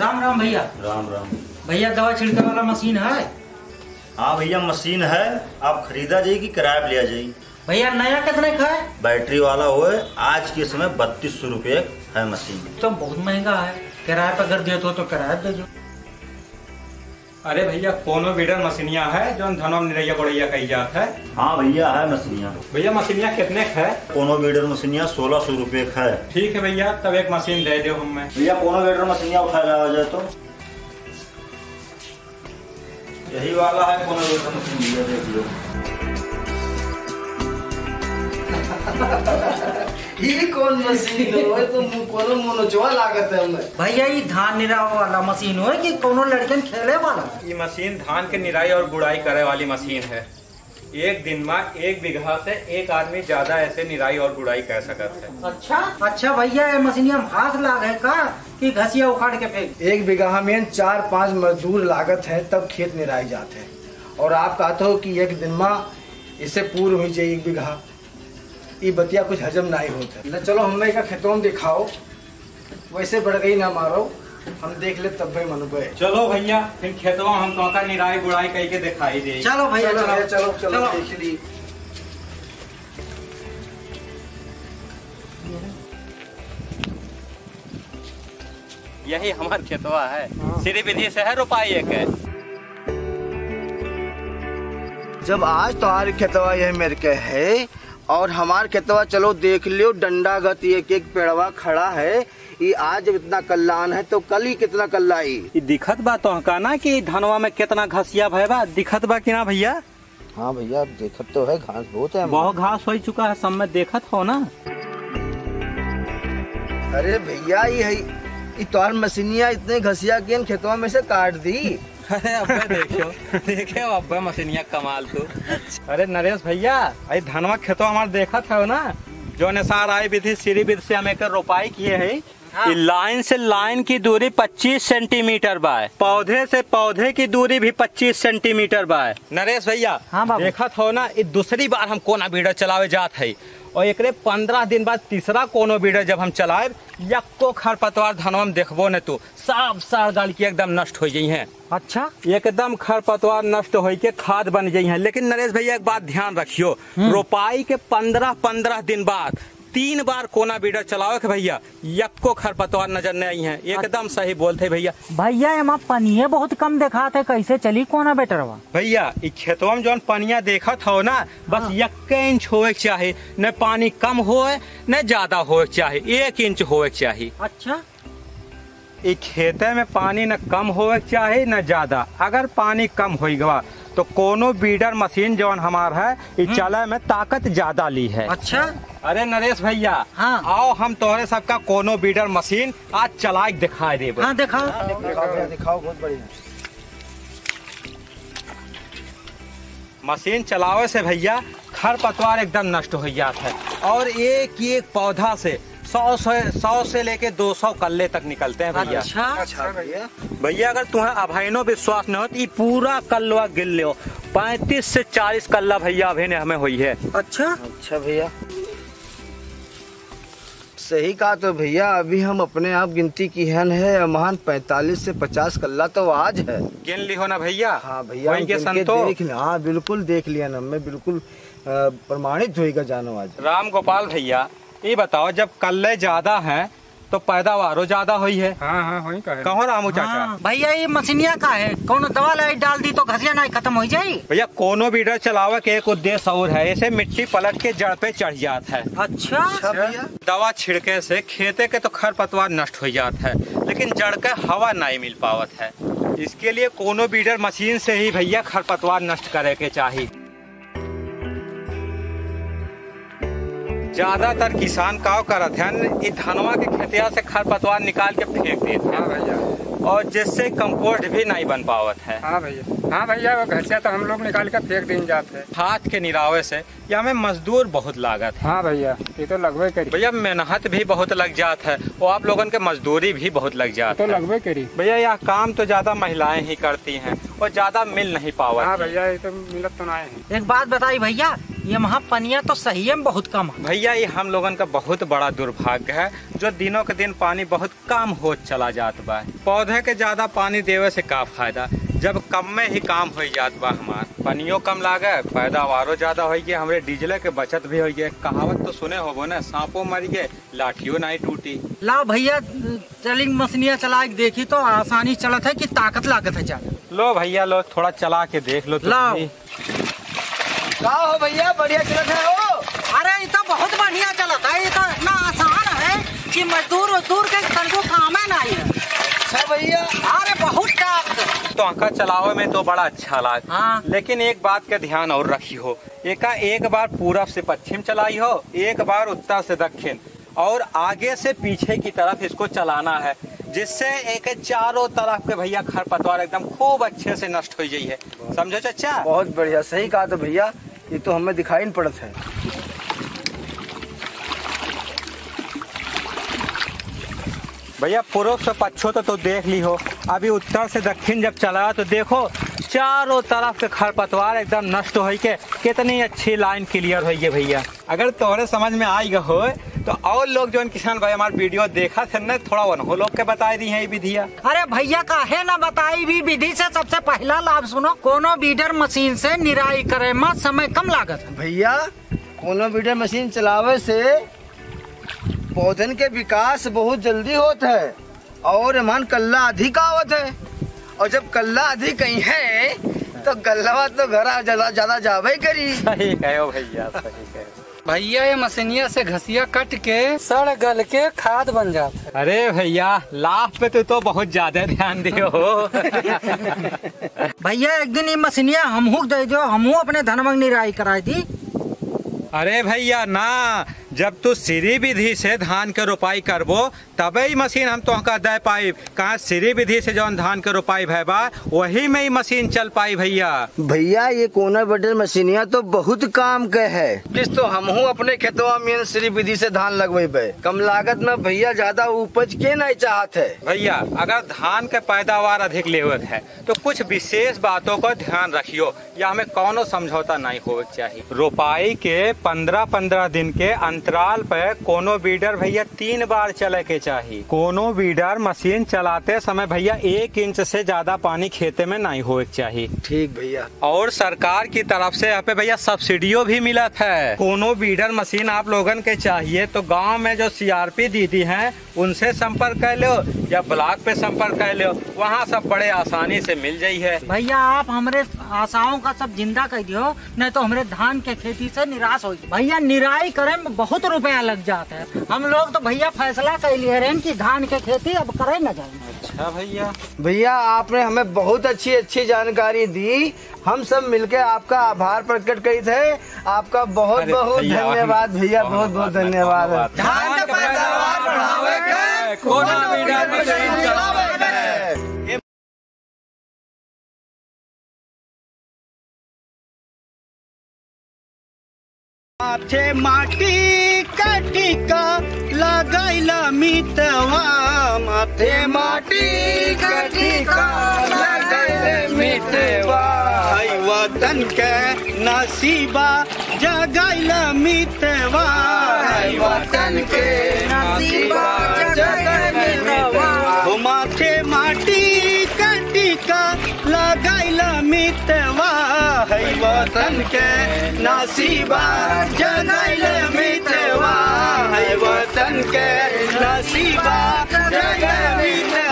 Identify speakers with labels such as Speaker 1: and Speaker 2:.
Speaker 1: राम राम भैया।
Speaker 2: राम राम
Speaker 1: भैया दवा छिड़के वाला मशीन है?
Speaker 2: हाँ भैया मशीन है, आप खरीदा जाए कि किराए पे लिया जाए?
Speaker 1: भैया नया कितने का है?
Speaker 2: बैटरी वाला होए आज के समय 3200 रुपये है मशीन।
Speaker 1: तो बहुत महंगा है, किराए पर अगर देते हो तो किराए दे दो।
Speaker 3: अरे भैया कोनो बीडर मशीनिया है जो धनवा निरैया बढ़िया कही जात है।
Speaker 2: हाँ भैया है मशीनिया।
Speaker 3: भैया मशीनिया कितने का है?
Speaker 2: कोनो बीडर मशीनिया 1600 रुपये का है।
Speaker 3: ठीक है भैया, तब एक मशीन दे दो हमें।
Speaker 2: भैया कोनो बीडर मशीनिया उठाया आ जाए तो यही वाला है कोनो बीडर मशीन, भैया देख लो।
Speaker 4: ये कौन मशीन है? तो कोनो मोनोचवा लागत है हमें।
Speaker 1: भैया ये धान निराव वाला मशीन हो कि कोनो लड़कन खेले वाला?
Speaker 3: ये मशीन धान के निराई और गुड़ाई करे वाली मशीन है। एक दिन में 1 बीघा से एक आदमी ज्यादा ऐसे निराई और गुड़ाई कर सकता है।
Speaker 1: अच्छा भैया ये मशीनिया में हाथ लाग है का कि घसिया उखाड़ के फेंक?
Speaker 4: 1 बीघा में 4-5 मजदूर लागत है तब खेत निराई जाते हैं, और आप कहते हो कि एक दिन में इसे पूर्ण हो जाए 1 बीघा। ये बतिया कुछ हजम नहीं होता। चलो हमें का खेतों में दिखाओ, वैसे बढ़ गई ना मारो, हम देख ले तब भाई मनु पे।
Speaker 3: चलो भैया फिर खेतवा हम तो का निराई गुड़ाई कही के दिखाई दे।
Speaker 1: चलो भैया
Speaker 4: चलो देख ली।
Speaker 3: यही हमार खेतवा है, सीधी विधि से है रोपाई एक है।
Speaker 4: जब आज तुम्हारे खेतवा यह मेरे के है और हमार खेतवा चलो देख लियो, डंडा गत एक पेड़वा खड़ा है। ये आज जब इतना कल्याण है तो कल ही कितना कल्लाई।
Speaker 3: ये दिखत बा तो का ना कि धनवा में कितना घसिया भैया दिखत बा कि ना भैया?
Speaker 4: हाँ भैया देखत तो है, घास बहुत है।
Speaker 3: बहुत घास हो चुका है, सब में देखत हो ना।
Speaker 4: अरे भैया ये तोहर मशीनिया इतने घसिया के खेतवा में से काट दी।
Speaker 3: अरे अब्बे देखो अब्बे मशीनिया कमाल तू। अरे नरेश भैया आई धनवा खेतवा हमारे देखत है ना, जो निसार आई विधि सीरी विधि से हम एक रोपाई किए है।
Speaker 1: हाँ।
Speaker 3: लाइन से लाइन की दूरी 25 सेंटीमीटर बाय, पौधे से पौधे की दूरी भी 25 सेंटीमीटर बाय। नरेश भैया
Speaker 1: हाँ बाबू।
Speaker 3: देखत हो ना, ये दूसरी बार हम कोना बीडर चलावे जात है, और एक 15 दिन बाद तीसरा कोनो बीडर जब हम चलाए, यक्को खरपतवार धनवा में देखबो न तू सब सार गाल की एकदम नष्ट हो गई है।
Speaker 1: अच्छा
Speaker 3: एकदम खरपतवार नष्ट हो के खाद बन गई है। लेकिन नरेश भैया एक बात ध्यान रखियो, रोपाई के 15-15 दिन बाद 3 बार कोना बीडर चलाओ के भैया यक्को खरपतवार नजर नहीं आई है। एकदम सही बोलते भैया।
Speaker 1: भैया एमा पनिये बहुत कम देखा थे, कैसे चली कोना बेटरवा?
Speaker 3: भैया इस खेतवा में जो पनिया देखत हो ना, बस 1 इंच होए के चाहे, न पानी कम होए न ज्यादा होए के चाहे, 1 इंच होए के चाहे।
Speaker 1: अच्छा
Speaker 3: इस खेते में पानी न कम होए के चाहे न ज्यादा। अगर पानी कम हो गवा तो कोनो बीडर मशीन जो हमार है ये चले में ताकत ज्यादा ली है।
Speaker 1: अच्छा
Speaker 3: अरे नरेश भैया
Speaker 1: हाँ।
Speaker 3: आओ हम तोहरे सबका कोनो बीडर मशीन आज चला के दिखाई दे।
Speaker 1: हाँ दिखाओ।
Speaker 4: दिखाओ बहुत बढ़िया।
Speaker 3: मशीन चलावे से भैया खरपतवार एकदम नष्ट हो जाता है, और एक पौधा से 100 से लेके 200 कल्ले तक निकलते हैं भैया।
Speaker 1: अच्छा
Speaker 3: भैया अगर तुम्हें अभाइनो विश्वास न हो तो ये पूरा कल्लवा गिन लो, 35 से 40 कल्ला भैया अभी ने हमें हुई है।
Speaker 4: अच्छा भैया सही कहा। तो भैया अभी हम अपने आप गिनती की है महान 45 से 50 कल्ला तो आज है।
Speaker 3: गिन ली हो ना भैया?
Speaker 4: हाँ भैया
Speaker 3: वहीं के संतो।
Speaker 4: हाँ बिल्कुल देख लिया ना, मैं बिल्कुल प्रमाणित होएगा जानो आज।
Speaker 3: राम गोपाल भैया ये बताओ, जब कल्ले ज्यादा हैं तो पैदावारो ज्यादा हुई है।
Speaker 5: हाँ वही का है।
Speaker 3: कहो रामू चाचा?
Speaker 1: हाँ। भैया ये मशीनिया का है, कौन दवा लाई डाल दी तो घसिया नहीं खत्म हो जाये?
Speaker 3: भैया कोनो बीडर चलावे के एक उद्देश्य और है, ऐसे मिट्टी पलट के जड़ पे चढ़ जाता है।
Speaker 1: अच्छा
Speaker 4: भैया
Speaker 3: दवा छिड़के से खेते के तो खरपतवार नष्ट हो जाता है, लेकिन जड़ के हवा नहीं मिल पावत है। इसके लिए कोनो बीडर मशीन से ही भैया खरपतवार नष्ट करे के चाहिए। ज्यादातर किसान का करत है, धनवा के खेतिया से खरपतवार निकाल के फेंक देते हैं।
Speaker 5: हाँ भैया,
Speaker 3: और जिससे कंपोस्ट भी नहीं बन पावत है।
Speaker 5: हाँ भैया वो घसिया तो हम लोग निकाल कर फेंक दिन जाते हैं।
Speaker 3: हाथ के निरावे से या में मजदूर बहुत लागत है।
Speaker 5: हाँ भैया ये तो लगभग करी।
Speaker 3: भैया मेहनत भी बहुत लग जात है, और आप लोगन के मजदूरी भी बहुत लग जात
Speaker 5: तो
Speaker 3: है।
Speaker 5: लगभग करी।
Speaker 3: भैया यह काम तो ज्यादा महिलाएं ही करती हैं और ज्यादा मिल नहीं पावत।
Speaker 5: हाँ भैया ये तो मिलत तो नहीं है।
Speaker 1: एक बात बताई भैया, ये वहाँ पनिया तो सही में बहुत कम है।
Speaker 3: भैया ये हम लोगन का बहुत बड़ा दुर्भाग्य है जो दिनों के दिन पानी बहुत कम हो चला जात बा। पौधे के ज्यादा पानी देवे से का फायदा जब कम में ही काम हो जात बा। हमार पानियों कम लागे, पैदावारों ज्यादा हो गए, हमरे डीजल के बचत भी हो गए। कहावत तो सुने होबो ना, सांपों मर गए लाठियों नहीं टूटी।
Speaker 1: ला भैया चली मशीनिया चला के देखी तो आसानी चलत है कि ताकत लागत है ज्यादा।
Speaker 3: लो भैया लो थोड़ा चला के देख लो।
Speaker 1: लाओ।
Speaker 4: का हो भैया, बढ़िया चलत है हो?
Speaker 1: अरे ये तो बहुत बढ़िया चलता है, ये तो इतना आसान है कि मजदूर के तनको काम है नहीं है।
Speaker 4: अच्छा भैया,
Speaker 1: अरे बहुत टाप
Speaker 3: तो आंका चलावे में तो बड़ा अच्छा लाग।
Speaker 1: हाँ।
Speaker 3: लेकिन एक बात का ध्यान और रखी हो, एक बार पूरब से पश्चिम चलाई हो, एक बार उत्तर से दक्षिण, और आगे से पीछे की तरफ इसको चलाना है, जिससे एक चारों तरफ के भैया खरपतवार एकदम खूब अच्छे से नष्ट हो जाई है। समझो चाचा?
Speaker 4: बहुत बढ़िया, सही कहा तो भैया, ये तो हमें दिखाई नहीं पड़त है।
Speaker 3: भैया पूर्व से पच्छो तो देख ली हो, अभी उत्तर से दक्षिण जब चला तो देखो चारों तरफ के खरपतवार एकदम नष्ट हो के कितनी अच्छी लाइन क्लियर हुई है। भैया अगर तोहरे समझ में आई हो तो और लोग जो किसान भाई हमारे वीडियो देखा थे न, थोड़ा उन्हों लोग के बताई दी है विधिया।
Speaker 1: अरे भैया काहे ना बताई भी विधि से सबसे पहला लाभ सुनो। कोनो बीडर मशीन से निराई करे में समय कम लागत है।
Speaker 4: भैया कोनो बीडर मशीन चलावे से पौधन के विकास बहुत जल्दी होता है और मन कल्ला अधिक आवत है, और जब कल्ला अधिक कहीं है तो गल्लवा तो घर ज्यादा जावे करी।
Speaker 3: सही कहो भैया, सही कहो।
Speaker 5: भैया ये मशीनिया से घसिया कट के सड़ गल के खाद बन जाता है।
Speaker 3: अरे भैया लाभ पे तो बहुत ज्यादा ध्यान दियो हो।
Speaker 1: भैया एक दिन ये मशीनिया हमहू दे दो, हमहू अपने धनमंग निराई कराई दी।
Speaker 3: अरे भैया ना, जब तू सीरी विधि से धान के रोपाई करबो तबे ही मशीन हम तो दे पाई। कहा सीरी विधि से जौन धान के रोपाई भैबा वही में ही मशीन चल पाई। भैया
Speaker 4: भैया ये कोना बटन मशीनिया तो बहुत काम के है। जिस तो हमहू अपने खेतों में सीरी विधि से धान लगवे कम लागत में भैया ज्यादा उपज के नहीं चाहत है।
Speaker 3: भैया अगर धान के पैदावार अधिक लेवत है तो कुछ विशेष बातों का ध्यान रखियो, या हमें कौनो समझौता नहीं हो चाहिए। रोपाई के 15-15 दिन के अंतराल पे कोनो बीडर भैया 3 बार चले के चाहिए। कोनो बीडर मशीन चलाते समय भैया 1 इंच से ज्यादा पानी खेते में नहीं होए चाहिए।
Speaker 4: ठीक भैया।
Speaker 3: और सरकार की तरफ से यहाँ पे भैया सब्सिडियो भी मिला है। कोनो बीडर मशीन आप लोगन के चाहिए तो गांव में जो CRP दीदी हैं उनसे संपर्क कर लो या ब्लॉक पे संपर्क कर लो, वहाँ सब बड़े आसानी से मिल जाई है।
Speaker 1: भैया आप हमारे आशाओं का सब जिंदा कर दियो, नहीं तो हमारे धान के खेती से निराश हो। भैया निराई करे में बहुत रुपया लग जाता है। हम लोग तो भैया फैसला कर लिए रहे कि धान के खेती अब करे न जाए।
Speaker 3: अच्छा भैया।
Speaker 4: भैया आपने हमें बहुत अच्छी जानकारी दी, हम सब मिलके आपका आभार प्रकट करी थे। आपका बहुत बहुत धन्यवाद भैया, बहुत बहुत धन्यवाद।
Speaker 1: धान का पैदावार बढ़ावे के
Speaker 3: कोनो बीडर मशीन चलावे के।
Speaker 6: माथे माटी काटी का लगाइला मितवा, माथे माटी काटी का लगाइला मितवा, हई वतन के नसीबा जगाइला मितवा, हई वतन के नसीबा जगाइला मितवा, माथे माटी काटी का लगाइला मितवा, हई वतन के नसीबा जगाइला मितवा, हई वतन के नसीबा जगाइला मितवा।